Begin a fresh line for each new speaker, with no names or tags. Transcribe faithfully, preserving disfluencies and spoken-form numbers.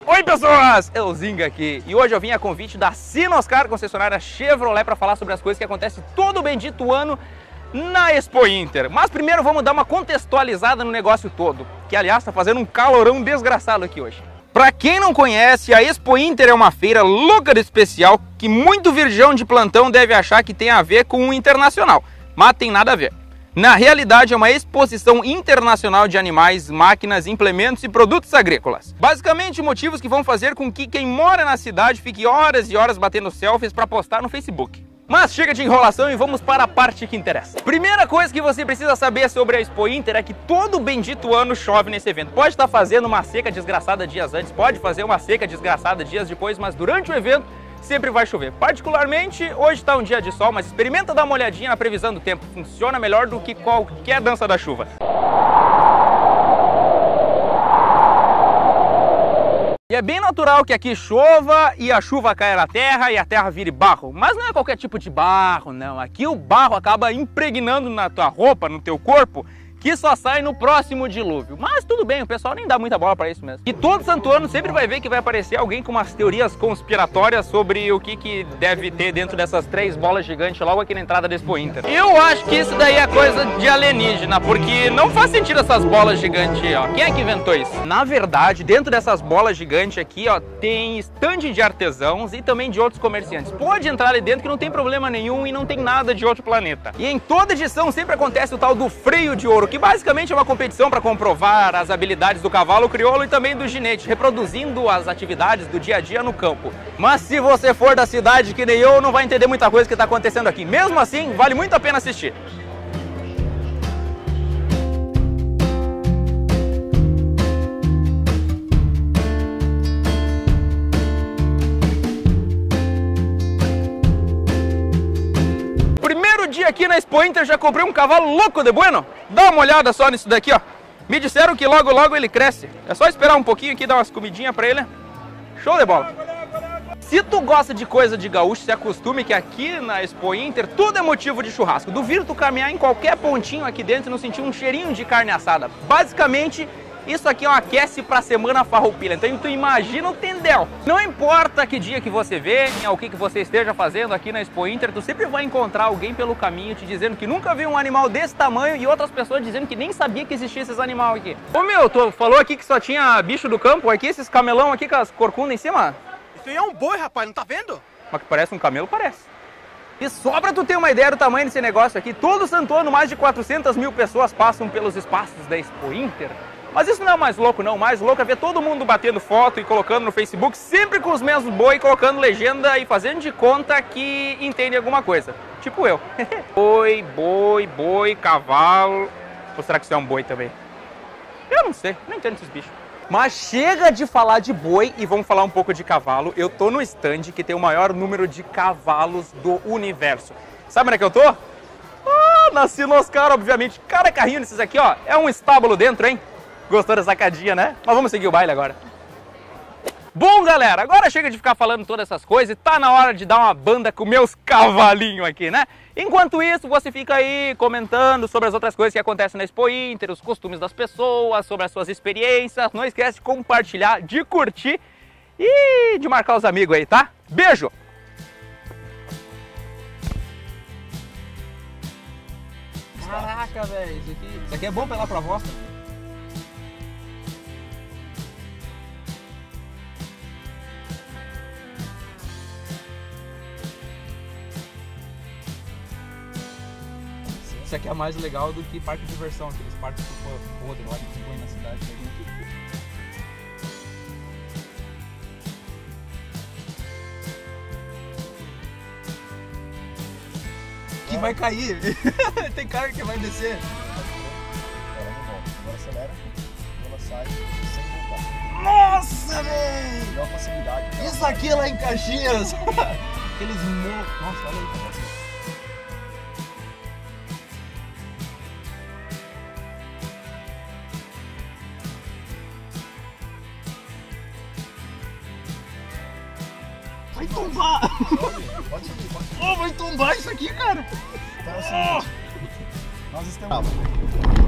Oi pessoas, eu Zinga aqui e hoje eu vim a convite da Sinoscar, concessionária Chevrolet, para falar sobre as coisas que acontecem todo o bendito ano na Expo Inter. Mas primeiro vamos dar uma contextualizada no negócio todo, que aliás está fazendo um calorão desgraçado aqui hoje. Para quem não conhece, a Expo Inter é uma feira louca de especial que muito virgão de plantão deve achar que tem a ver com o internacional, mas tem nada a ver. Na realidade, é uma exposição internacional de animais, máquinas, implementos e produtos agrícolas. Basicamente, motivos que vão fazer com que quem mora na cidade fique horas e horas batendo selfies para postar no Facebook. Mas chega de enrolação e vamos para a parte que interessa. Primeira coisa que você precisa saber sobre a Expo Inter é que todo bendito ano chove nesse evento. Pode estar fazendo uma seca desgraçada dias antes, pode fazer uma seca desgraçada dias depois, mas durante o evento sempre vai chover. Particularmente, hoje está um dia de sol, mas experimenta dar uma olhadinha na previsão do tempo. Funciona melhor do que qualquer dança da chuva. E é bem natural que aqui chova e a chuva caia na terra e a terra vire barro. Mas não é qualquer tipo de barro, não. Aqui o barro acaba impregnando na tua roupa, no teu corpo, que só sai no próximo dilúvio. Mas tudo bem, o pessoal nem dá muita bola para isso mesmo. E todo santo ano sempre vai ver que vai aparecer alguém com umas teorias conspiratórias sobre o que, que deve ter dentro dessas três bolas gigantes logo aqui na entrada da Expo Inter. Eu acho que isso daí é coisa de alienígena, porque não faz sentido essas bolas gigantes, ó. Quem é que inventou isso? Na verdade, dentro dessas bolas gigantes aqui, ó, tem estande de artesãos e também de outros comerciantes. Pode entrar ali dentro que não tem problema nenhum e não tem nada de outro planeta. E em toda edição sempre acontece o tal do freio de ouro, que basicamente é uma competição para comprovar as habilidades do cavalo crioulo e também do ginete, reproduzindo as atividades do dia a dia no campo. Mas se você for da cidade que nem eu, não vai entender muita coisa que está acontecendo aqui. Mesmo assim, vale muito a pena assistir. Dia aqui na Expo Inter já comprei um cavalo louco de bueno. Dá uma olhada só nisso daqui, ó. Me disseram que logo logo ele cresce. É só esperar um pouquinho aqui, dar umas comidinhas pra ele. Show de bola. Se tu gosta de coisa de gaúcho, se acostume que aqui na Expo Inter tudo é motivo de churrasco. Duvido tu caminhar em qualquer pontinho aqui dentro e não sentir um cheirinho de carne assada. Basicamente, isso aqui é um aquece pra semana farroupilha, então tu imagina o tendel. Não importa que dia que você venha, ou o que, que você esteja fazendo aqui na Expo Inter, tu sempre vai encontrar alguém pelo caminho te dizendo que nunca viu um animal desse tamanho e outras pessoas dizendo que nem sabia que existia esses animais aqui. Ô meu, tu falou aqui que só tinha bicho do campo, aqui esses camelão aqui com as corcundas em cima?
Isso aí é um boi, rapaz, não tá vendo?
Mas que parece um camelo, parece. E só pra tu ter uma ideia do tamanho desse negócio aqui, todo santo ano mais de quatrocentas mil pessoas passam pelos espaços da Expo Inter. Mas isso não é o mais louco não, o mais louco é ver todo mundo batendo foto e colocando no Facebook, sempre com os mesmos boi, colocando legenda e fazendo de conta que entende alguma coisa. Tipo eu. Boi, boi, boi, cavalo... Ou será que isso é um boi também? Eu não sei, não entendo esses bichos. Mas chega de falar de boi e vamos falar um pouco de cavalo. Eu tô no stand que tem o maior número de cavalos do universo. Sabe onde é que eu tô? Ah, na Sinoscar, obviamente. Cada carrinho desses aqui, ó, é um estábulo dentro, hein? Gostou da sacadinha, né? Mas vamos seguir o baile agora. Bom, galera, agora chega de ficar falando todas essas coisas e tá na hora de dar uma banda com meus cavalinhos aqui, né? Enquanto isso, você fica aí comentando sobre as outras coisas que acontecem na Expo Inter, os costumes das pessoas, sobre as suas experiências. Não esquece de compartilhar, de curtir e de marcar os amigos aí, tá? Beijo! Caraca, velho, isso aqui, isso aqui é bom pra ir lá pra voz. Isso aqui é mais legal do que parque de diversão, aqueles parques que for podre lá que se põe na cidade. Que vai cair, tem cara que vai descer.
Agora não volta, agora acelera, ela sai sem voltar.
Nossa, velho!
Deu uma facilidade.
Isso aqui é lá em Caxias! Aqueles morros. Nossa, olha aí, cara. Vai tombar!
Pode subir, pode subir.
Oh, vai tombar isso aqui, cara!
Então é o seguinte, nós estamos...